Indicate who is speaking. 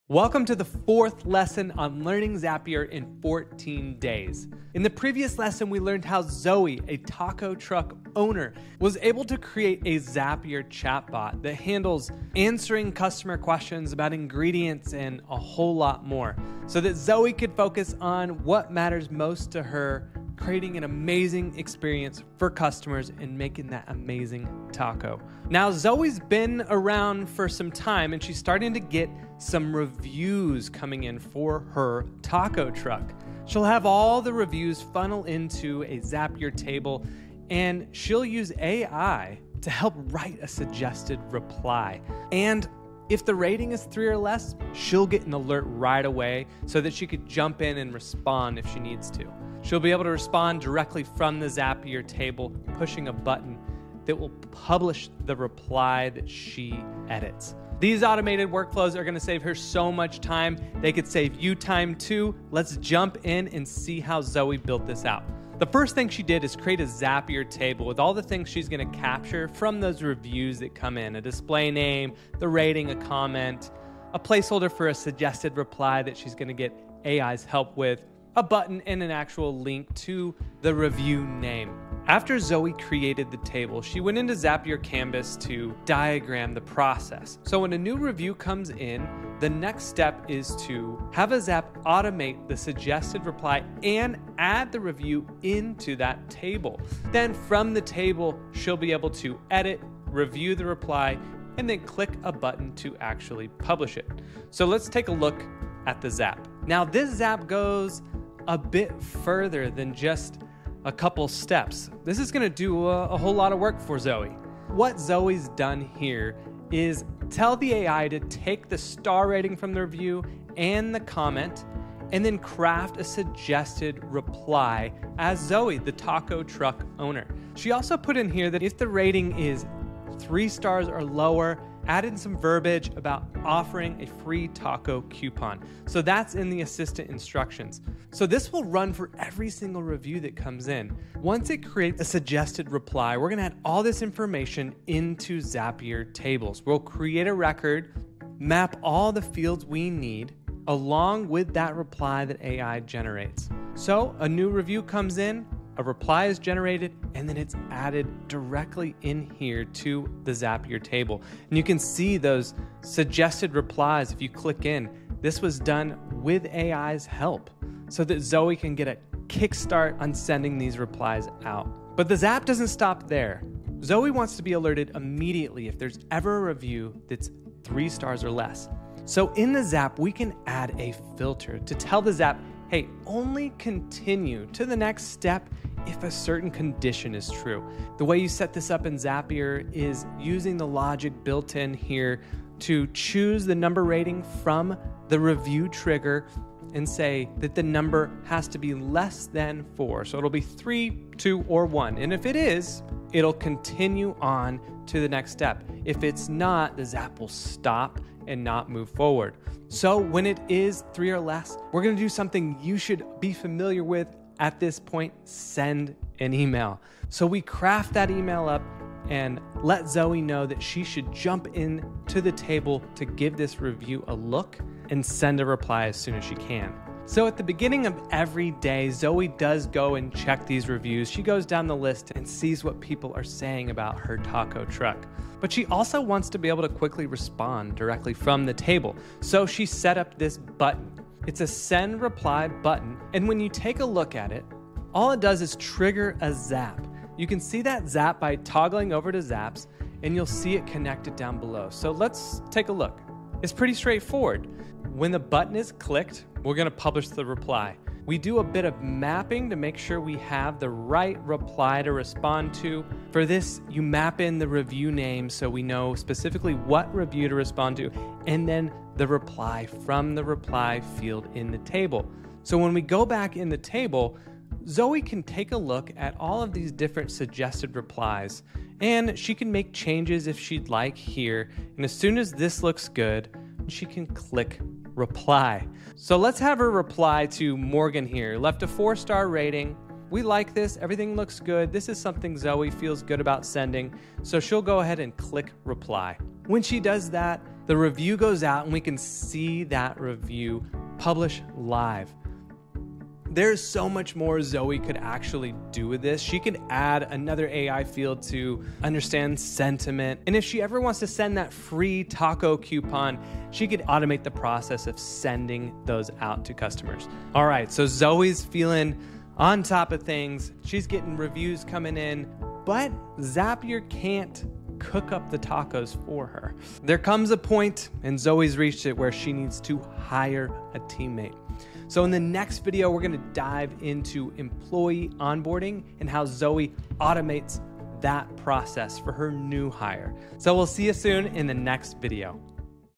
Speaker 1: Welcome to the fourth lesson on learning Zapier in 14 days. In the previous lesson, we learned how Zoe, a taco truck owner, was able to create a Zapier chatbot that handles answering customer questions about ingredients and a whole lot more, so that Zoe could focus on what matters most to her, creating an amazing experience for customers and making that amazing taco. Now, Zoe's been around for some time and she's starting to get some reviews coming in for her taco truck. She'll have all the reviews funnel into a Zapier table, and she'll use AI to help write a suggested reply. And if the rating is 3 or less, she'll get an alert right away so that she could jump in and respond if she needs to. She'll be able to respond directly from the Zapier table, pushing a button that will publish the reply that she edits. These automated workflows are going to save her so much time. They could save you time too. Let's jump in and see how Zoe built this out. The first thing she did is create a Zapier table with all the things she's going to capture from those reviews that come in: a display name, the rating, a comment, a placeholder for a suggested reply that she's going to get AI's help with, a button, and an actual link to the review name. After Zoe created the table, she went into Zapier Canvas to diagram the process. So when a new review comes in, the next step is to have a Zap automate the suggested reply and add the review into that table. Then from the table, she'll be able to edit, review the reply, and then click a button to actually publish it. So let's take a look at the Zap. Now, this Zap goes a bit further than just a couple steps. This is going to do a whole lot of work for Zoe. What Zoe's done here is tell the AI to take the star rating from the review and the comment and then craft a suggested reply as Zoe, the taco truck owner. She also put in here that if the rating is 3 stars or lower, add in some verbiage about offering a free taco coupon. So that's in the assistant instructions. So this will run for every single review that comes in. Once it creates a suggested reply, we're gonna add all this information into Zapier tables. We'll create a record, map all the fields we need, along with that reply that AI generates. So a new review comes in, a reply is generated, and then it's added directly in here to the Zapier table. And you can see those suggested replies if you click in. This was done with AI's help so that Zoe can get a kickstart on sending these replies out. But the Zap doesn't stop there. Zoe wants to be alerted immediately if there's ever a review that's 3 stars or less. So in the Zap, we can add a filter to tell the Zap, hey, only continue to the next step if a certain condition is true. The way you set this up in Zapier is using the logic built in here to choose the number rating from the review trigger and say that the number has to be less than 4. So it'll be 3, 2, or 1. And if it is, it'll continue on to the next step. If it's not, the Zap will stop and not move forward. So when it is 3 or less, we're gonna do something you should be familiar with at this point: send an email. So we craft that email up and let Zoe know that she should jump in to the table to give this review a look and send a reply as soon as she can. So at the beginning of every day, Zoe does go and check these reviews. She goes down the list and sees what people are saying about her taco truck. But she also wants to be able to quickly respond directly from the table. So she set up this button. It's a send reply button. And when you take a look at it, all it does is trigger a Zap. You can see that Zap by toggling over to Zaps, and you'll see it connected down below. So let's take a look. It's pretty straightforward. When the button is clicked, we're gonna publish the reply. We do a bit of mapping to make sure we have the right reply to respond to. For this, you map in the review name so we know specifically what review to respond to, and then the reply from the reply field in the table. So when we go back in the table, Zoe can take a look at all of these different suggested replies, and she can make changes if she'd like here. And as soon as this looks good, she can click reply. So let's have her reply to Morgan here. Left a 4-star rating. We like this. Everything looks good. This is something Zoe feels good about sending. So she'll go ahead and click reply. When she does that, the review goes out and we can see that review publish live. There's so much more Zoe could actually do with this. She could add another AI field to understand sentiment. And if she ever wants to send that free taco coupon, she could automate the process of sending those out to customers. All right, so Zoe's feeling on top of things. She's getting reviews coming in, but Zapier can't cook up the tacos for her. There comes a point, and Zoe's reached it, where she needs to hire a teammate. So in the next video, we're gonna dive into employee onboarding and how Zoe automates that process for her new hire. So we'll see you soon in the next video.